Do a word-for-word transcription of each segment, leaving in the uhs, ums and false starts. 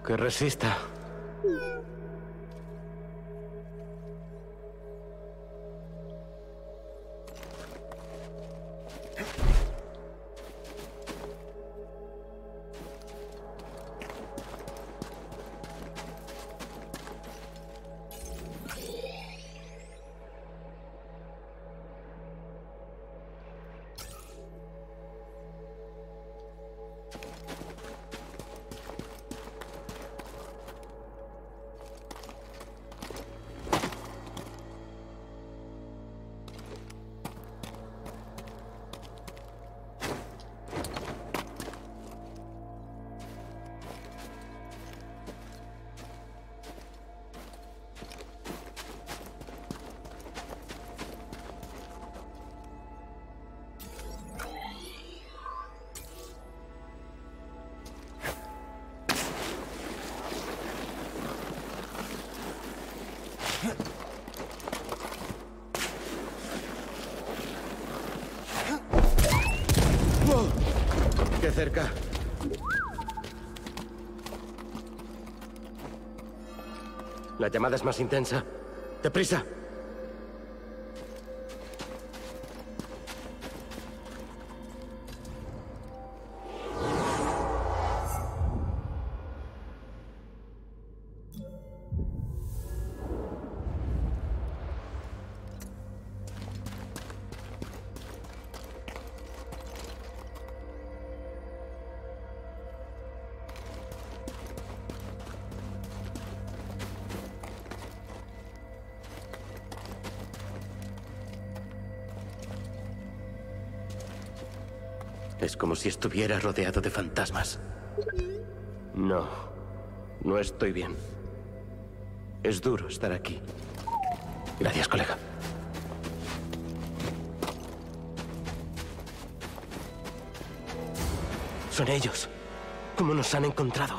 Que resista. ¡Qué cerca! La llamada es más intensa. ¡Deprisa! Es como si estuviera rodeado de fantasmas. No, no estoy bien. Es duro estar aquí. Gracias, colega. Son ellos. ¿Cómo nos han encontrado?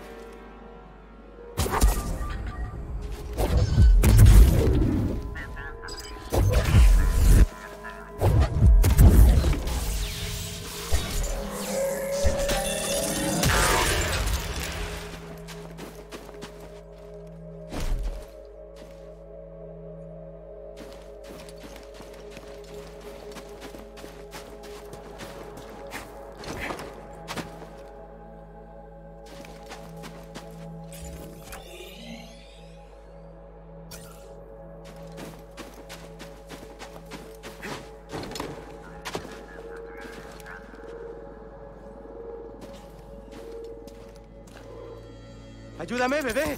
¡Ayúdame, bebé!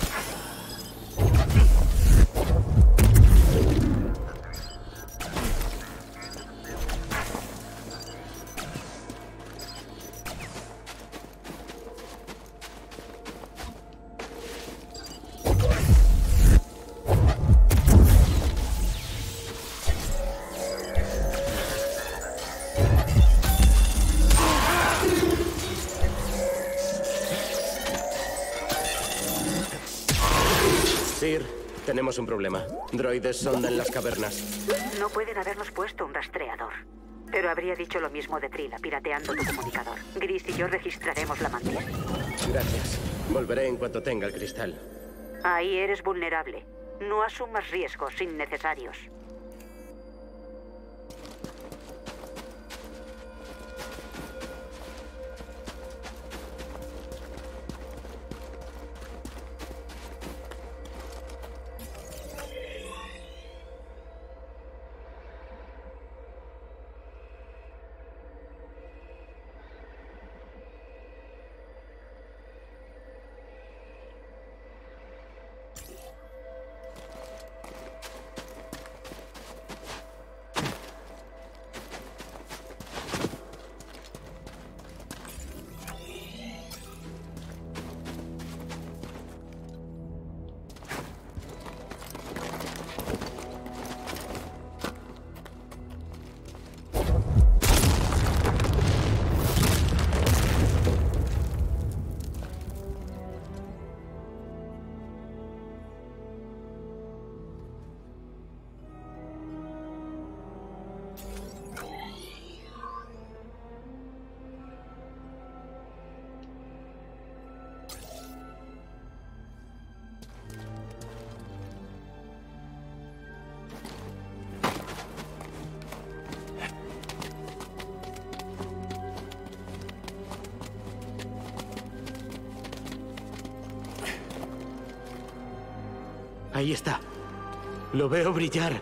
Sir, tenemos un problema. Droides sondan las cavernas. No pueden habernos puesto un rastreador. Pero habría dicho lo mismo de Trila, pirateando tu comunicador. Gris y yo registraremos la mantis. Gracias. Volveré en cuanto tenga el cristal. Ahí eres vulnerable. No asumas riesgos innecesarios. Ahí está. Lo veo brillar.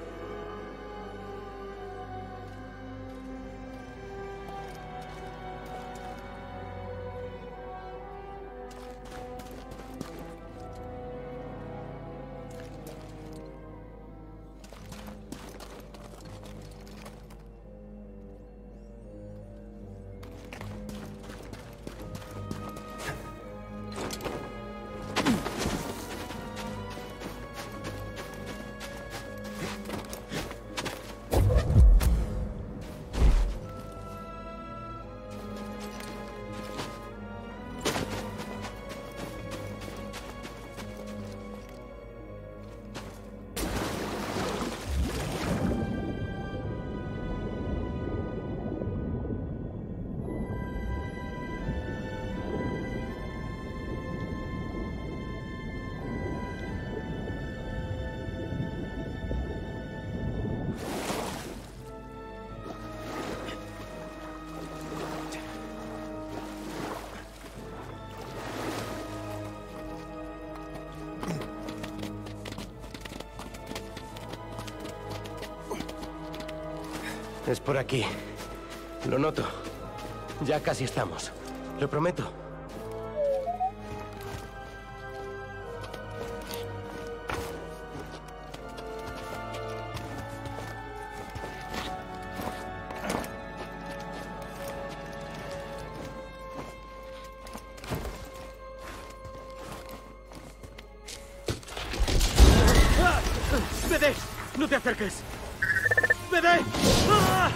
Es por aquí. Lo noto. Ya casi estamos. Lo prometo. ¡Ah! ¡B D! ¡No te acerques! ¡B D! ¡Ah!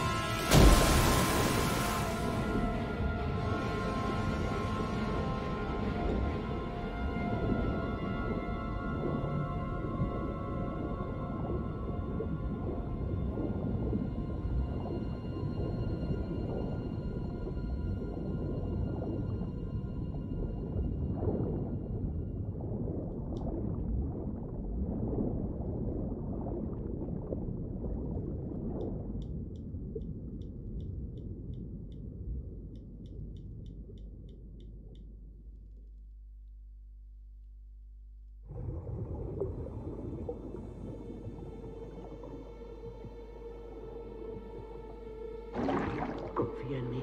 Confía en mí.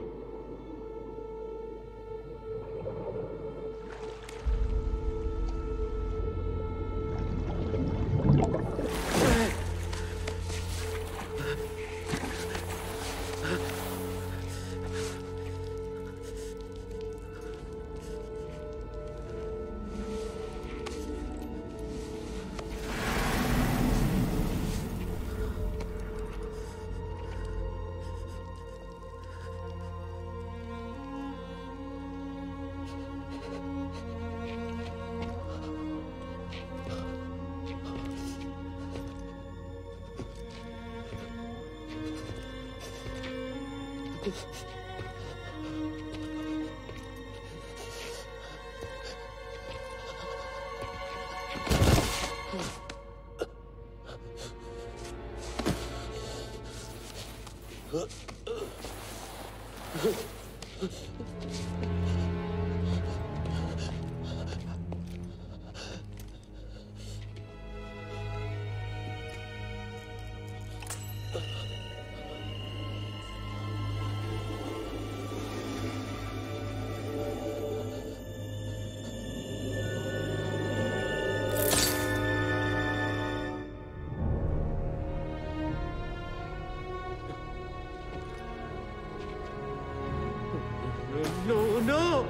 ¡No, no!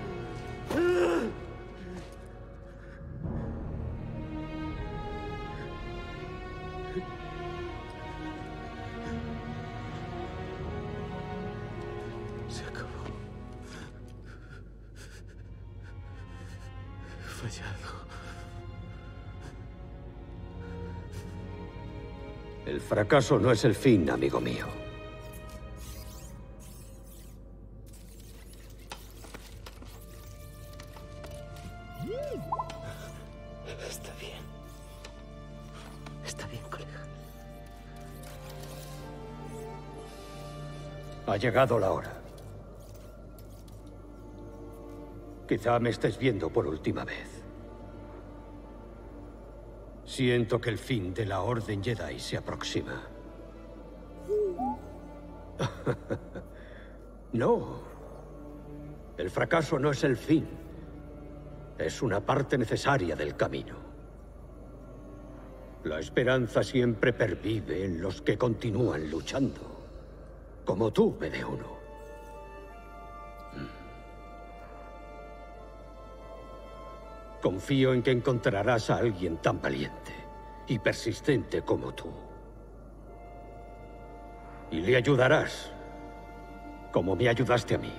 Se acabó. He fallado. El fracaso no es el fin, amigo mío. Está bien. Está bien, colega. Ha llegado la hora. Quizá me estés viendo por última vez. Siento que el fin de la Orden Jedi se aproxima. No. El fracaso no es el fin. Es una parte necesaria del camino. La esperanza siempre pervive en los que continúan luchando. Como tú, B D uno. Confío en que encontrarás a alguien tan valiente y persistente como tú. Y le ayudarás, como me ayudaste a mí.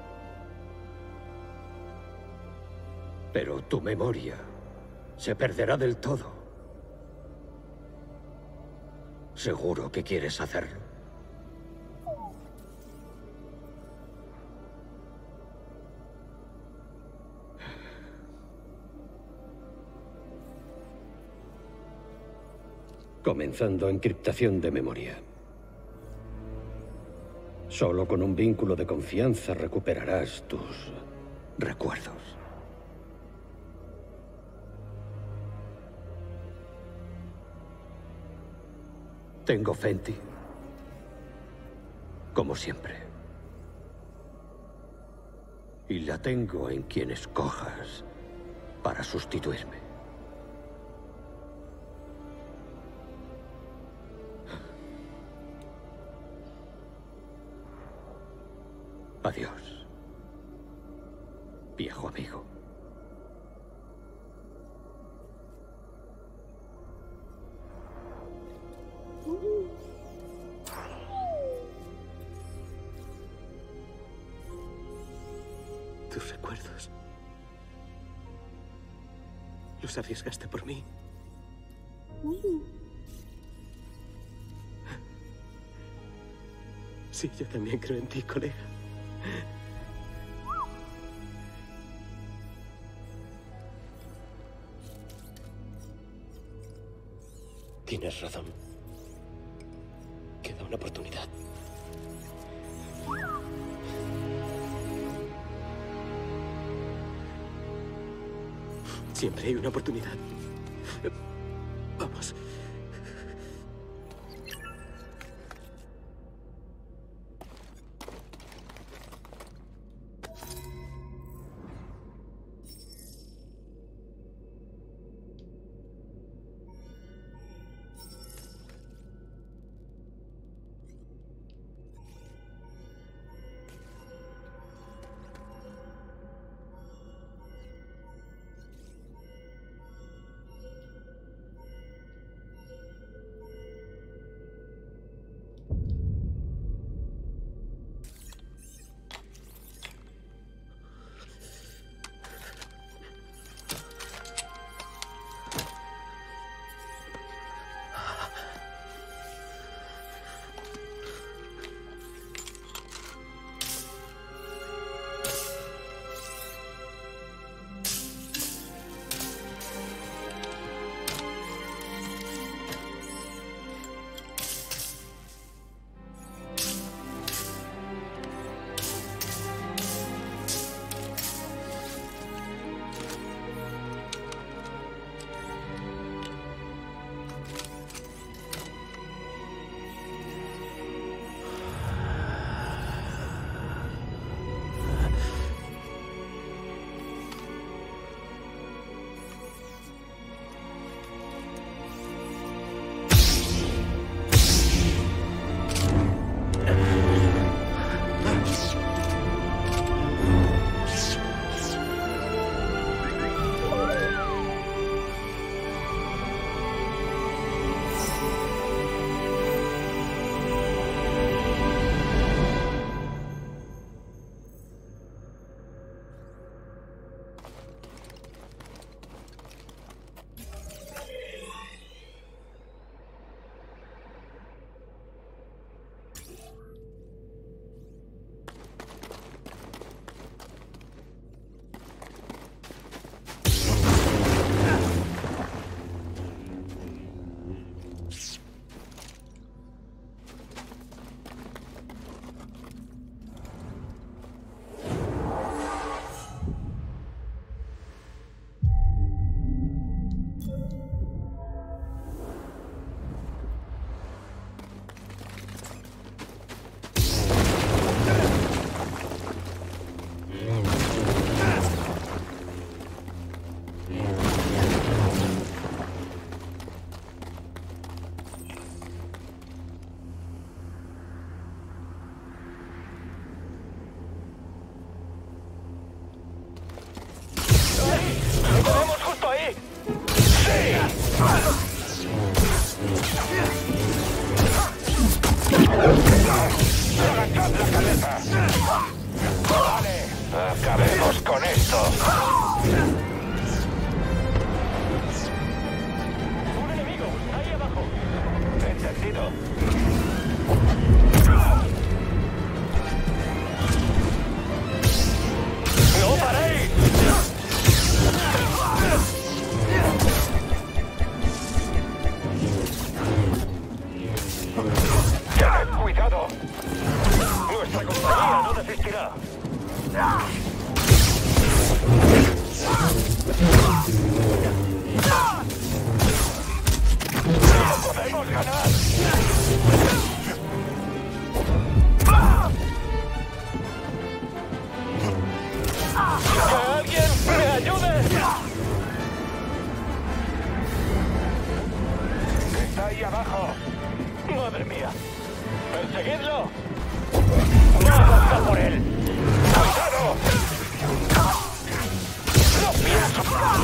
Pero tu memoria se perderá del todo. Seguro que quieres hacerlo. Comenzando encriptación de memoria. Solo con un vínculo de confianza recuperarás tus recuerdos. Tengo fe en ti. Como siempre. Y la tengo en quien escojas para sustituirme. Adiós, viejo amigo. Tus recuerdos. Los arriesgaste por mí. Sí, yo también creo en ti, colega. Tienes razón. Queda una oportunidad. Siempre hay una oportunidad. Vamos. baja. Vale, acabemos con esto. Un enemigo, ahí abajo. Entendido. ¡No paréis! ¡Tened cuidado! Nuestra compañía no desistirá. ¡No podemos ganar! ¡Que alguien me ayude! ¡Está ahí abajo! ¡Madre mía! ¡Perseguidlo! ¡Vamos a por él! ¡Cuidado! ¡No pienso!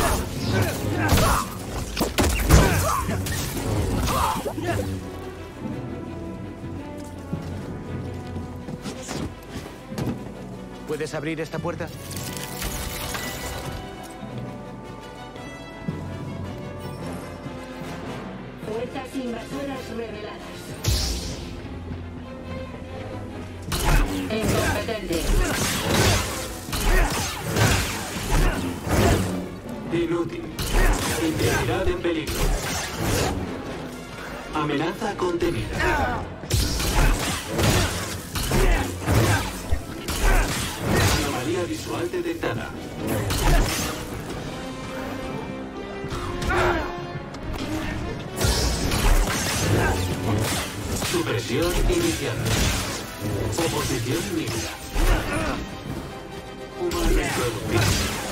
¿Puedes abrir esta puerta? Fuerzas invasoras reveladas. Incompetente. Inútil. Integridad en peligro. Amenaza contenida. Anomalía visual detectada. Supresión iniciada. Oposición nula. Humano introducido.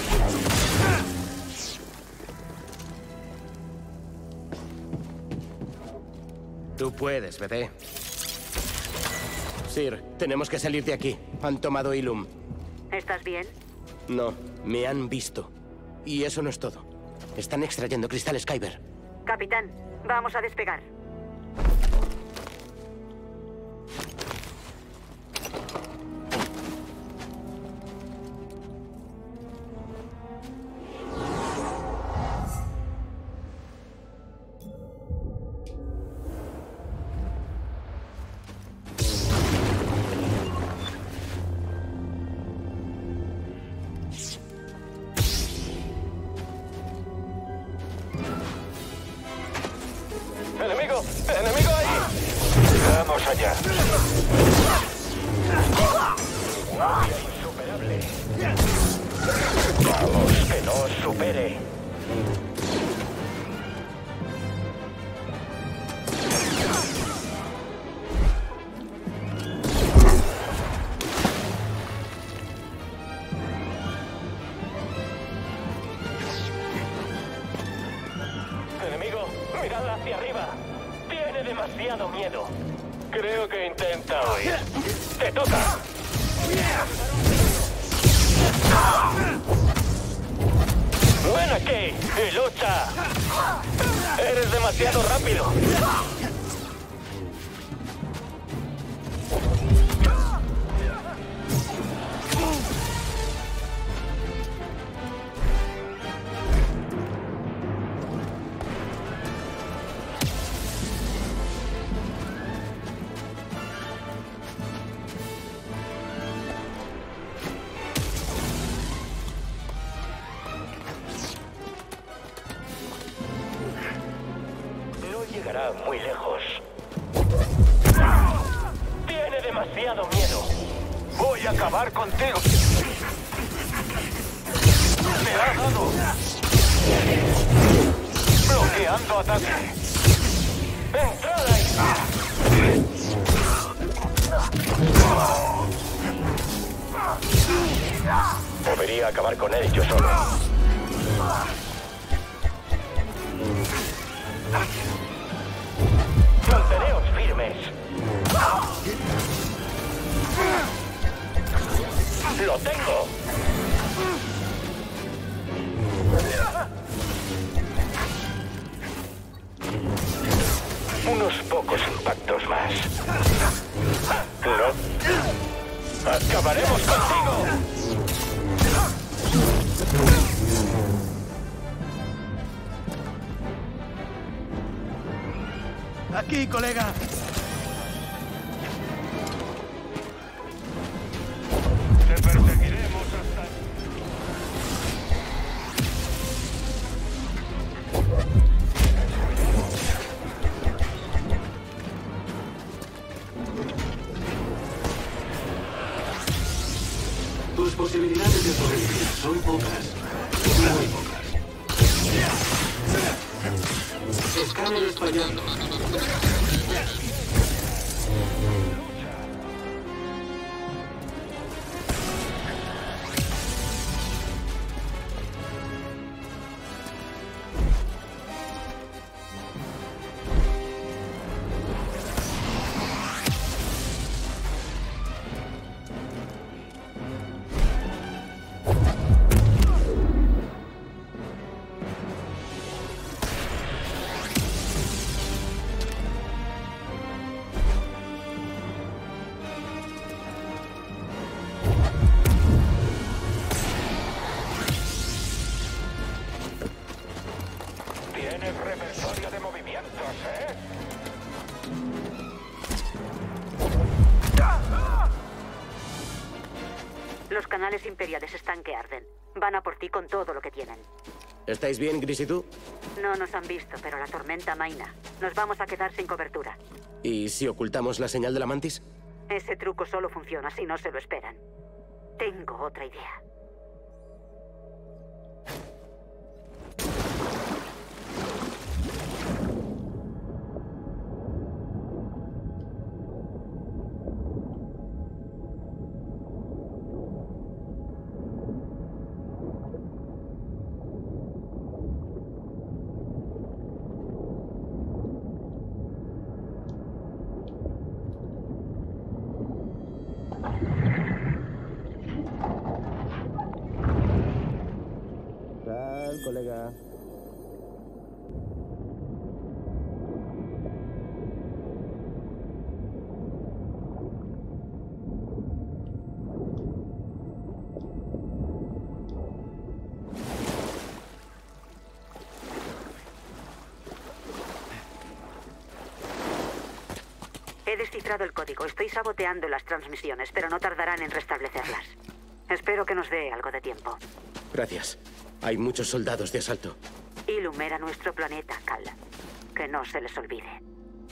Tú puedes, bebé. Sir, tenemos que salir de aquí. Han tomado Ilum. ¿Estás bien? No, me han visto. Y eso no es todo. Están extrayendo cristales Kyber. Capitán, vamos a despegar. ¡Enemigo! ¡Enemigo ahí! ¡Vamos allá! ¡Insuperable! ¡Vamos, que no os supere! ¡Enemigo! ¡Mirad hacia arriba! ¡Tiene demasiado miedo! Creo que intenta huir. ¡Te toca! ¡Ven aquí y lucha! ¡Eres demasiado rápido! Llegará muy lejos. Tiene demasiado miedo. Voy a acabar contigo. Me ha dado. Bloqueando ataque. ¡Entrad ahí! Debería acabar con él yo solo. Manteneos firmes. ¡Lo tengo! Unos pocos impactos más. No. ¡Acabaremos contigo! Aquí, colega. Te perseguiremos hasta... Tus posibilidades de sobrevivir son pocas. Muy pocas. Escáneres fallando. Tienes repertorio de movimientos, ¿eh? Los canales imperiales están que arden. Van a por ti con todo lo que tienen. ¿Estáis bien, Gris y tú? No nos han visto, pero la tormenta amaina. Nos vamos a quedar sin cobertura. ¿Y si ocultamos la señal de la mantis? Ese truco solo funciona si no se lo esperan. Tengo otra idea. Colega. He descifrado el código. Estoy saboteando las transmisiones, pero no tardarán en restablecerlas. Espero que nos dé algo de tiempo. Gracias. Hay muchos soldados de asalto. Ilum era nuestro planeta, Cal. Que no se les olvide.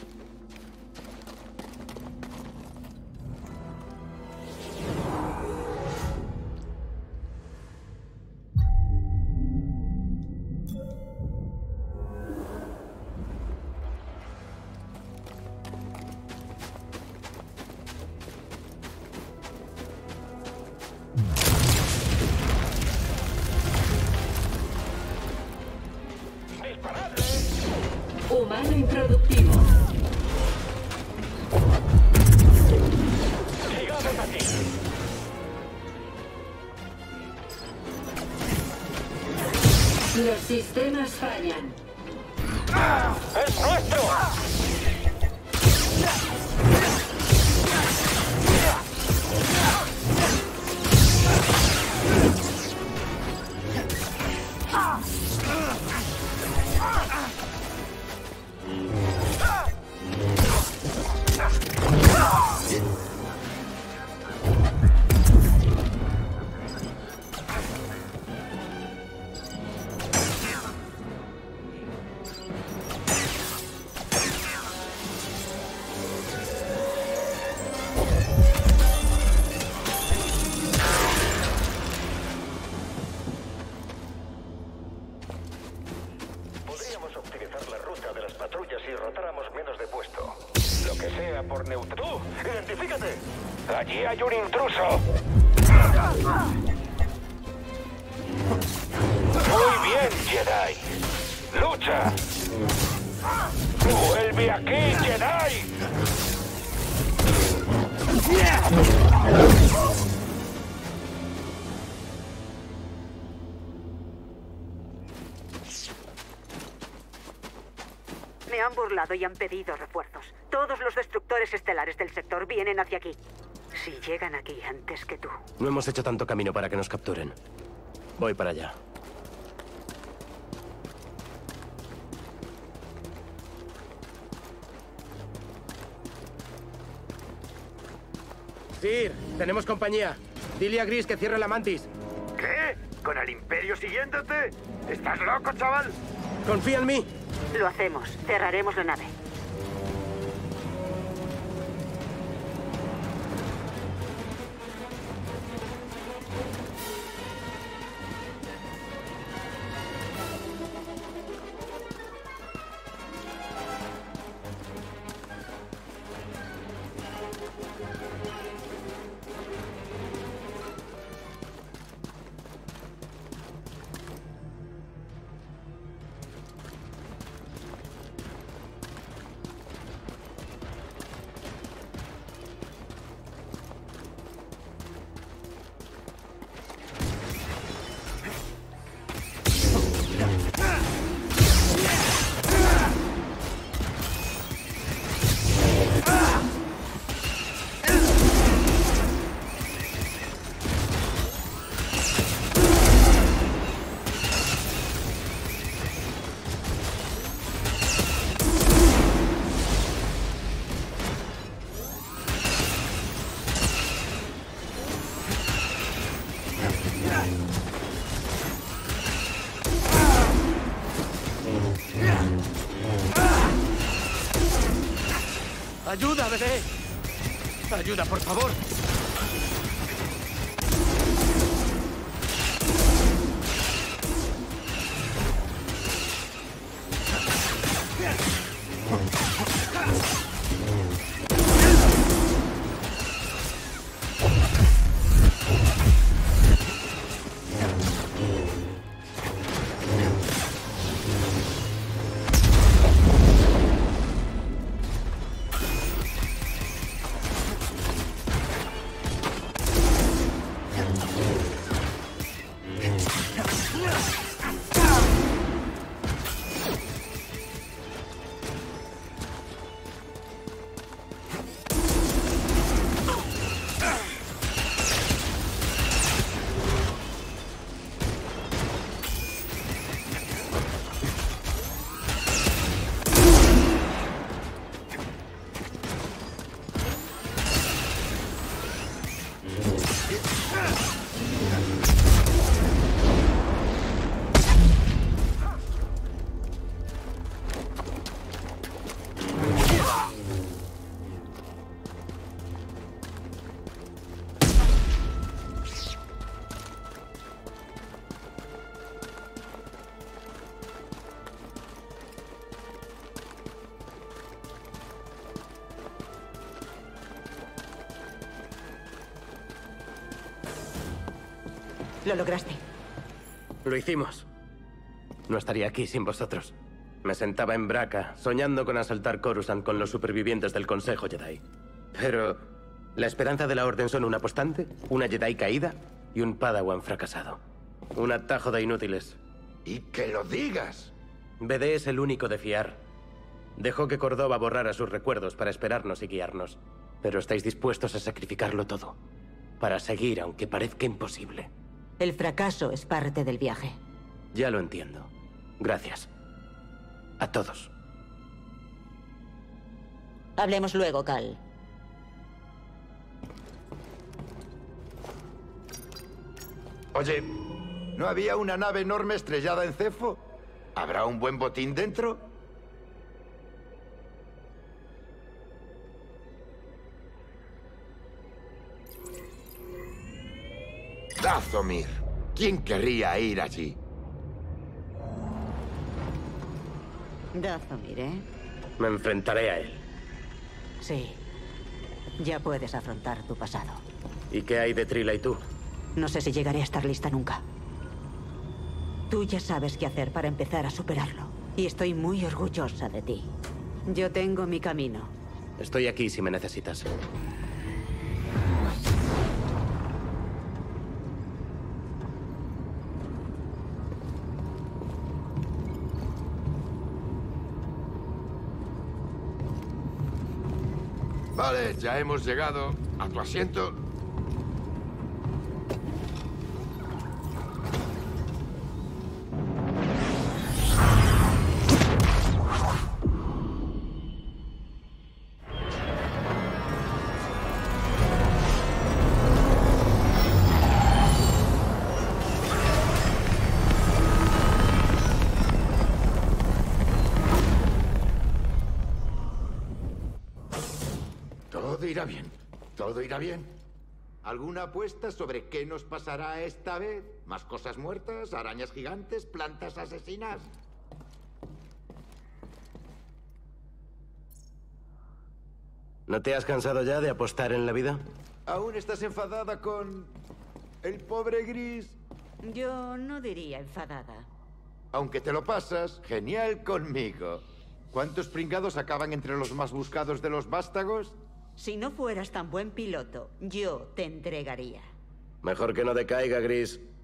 Humano improductivo. ¡Sigamos aquí! Los sistemas fallan. ¡Es nuestro! Podríamos optimizar la ruta de las patrullas si rotáramos menos de puesto. Lo que sea por neutro... ¡Tú! ¡Identifícate! ¡Allí hay un intruso! ¡Muy bien, Jedi! ¡Lucha! ¡Vuelve aquí, Jedi! Me han burlado y han pedido refuerzos. Todos los destructores estelares del sector vienen hacia aquí. Si llegan aquí antes que tú. No hemos hecho tanto camino para que nos capturen. Voy para allá. Sir, tenemos compañía. Dile a Gris que cierre la mantis. ¿Qué? ¿Con el Imperio siguiéndote? ¿Estás loco, chaval? Confía en mí. Lo hacemos. Cerraremos la nave. ¡Ayuda, bebé! ¡Ayuda, por favor! Lo lograste. Lo hicimos. No estaría aquí sin vosotros. Me sentaba en Braca, soñando con asaltar Coruscant con los supervivientes del Consejo Jedi. Pero la esperanza de la Orden son un apostante, una Jedi caída y un Padawan fracasado. Un atajo de inútiles. ¡Y que lo digas! B D es el único de fiar. Dejó que Córdoba borrara sus recuerdos para esperarnos y guiarnos. Pero estáis dispuestos a sacrificarlo todo. Para seguir, aunque parezca imposible. El fracaso es parte del viaje. Ya lo entiendo. Gracias. A todos. Hablemos luego, Cal. Oye, ¿no había una nave enorme estrellada en Cefo? ¿Habrá un buen botín dentro? Dathomir. ¿Quién querría ir allí? Dathomir, ¿eh? Me enfrentaré a él. Sí. Ya puedes afrontar tu pasado. ¿Y qué hay de Trila y tú? No sé si llegaré a estar lista nunca. Tú ya sabes qué hacer para empezar a superarlo. Y estoy muy orgullosa de ti. Yo tengo mi camino. Estoy aquí si me necesitas. Vale, ya hemos llegado. A tu asiento. Todo irá bien. Todo irá bien. ¿Alguna apuesta sobre qué nos pasará esta vez? ¿Más cosas muertas? ¿Arañas gigantes? ¿Plantas asesinas? ¿No te has cansado ya de apostar en la vida? ¿Aún estás enfadada con el pobre Gris? Yo no diría enfadada. Aunque te lo pasas, genial conmigo. ¿Cuántos pringados acaban entre los más buscados de los vástagos? Si no fueras tan buen piloto, yo te entregaría. Mejor que no decaiga, Gris.